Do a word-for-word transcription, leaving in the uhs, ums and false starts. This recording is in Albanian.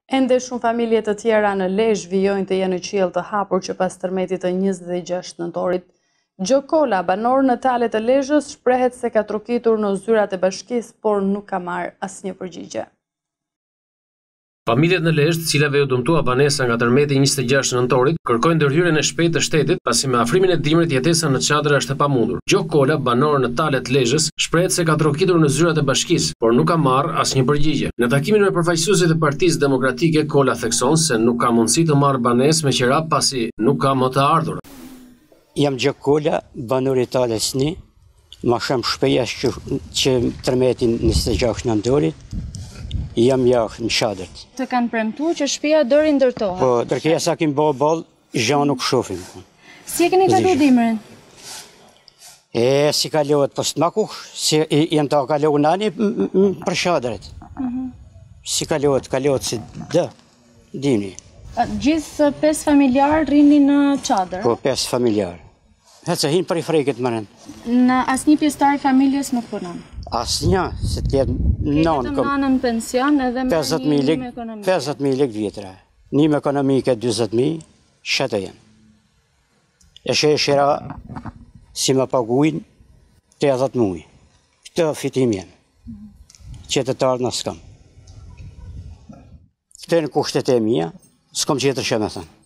Ende shumë familje të tjera në Lezhë vijojnë të jenë në qiell të hapur që pas tërmetit të njëzet e gjashtë nëntorit. Gjokola, banor në Tale të Lezhës, shprehet se ka trokitur në zyrat e bashkisë, por nuk ka marrë asnjë përgjigje. Familjet në Lezhë, të cilave u dëmtua banesa nga tërmeti njëzet e gjashtë nëntorit, kërkojnë ndërhyrjen e shpejtë të shtetit, pasi me afrimin e dimrit jetesa në çadër është e pamundur. Gjokola, banor në Tale të Lezhës, shprehet se ka trokitur në zyrat e bashkisë, por nuk ka marrë asnjë përgjigje. Në takimin me përfaqësuesit e Partisë Demokratike, Kola thekson se nuk ka mundësi të marrë banesë me qira pasi nuk ka më të ardhur. Jam Gjokola, banor i Tales një, ma shumë shpeja që, që tërmetin njëzet e gjashtë nëntorit. Jam jashtë në çadërt. Të kanë premtuar që shtëpia do rindërtohet. Po, dërkeja sa kim bë ball, gjë nuk shohim. Si e keni kaluar dimrin? E si kalohet, po s'ma kush, si jam ta kaluar nani për çadërt. Si kalohet, kalohet si dë, dini. Gjithë pesë familjar rrinin në çadër. Po, pesë familjar. Hecë hin për i freket më rënd. Në asnjë pjesëtar i familjes nuk punon. Asnjë, se të jetë nënë. Vetëm nënën pension edhe me një ekonomike. pesëdhjetë mijë lekë vjetra. Një ekonomike dyzet mijë, çetë janë. E sheshera si më paguajnë tetëdhjetë muaj. Këtë fitim janë. Qytetar në skam. Këtë në kushtet e mia, s'kam tjetër që me thënë.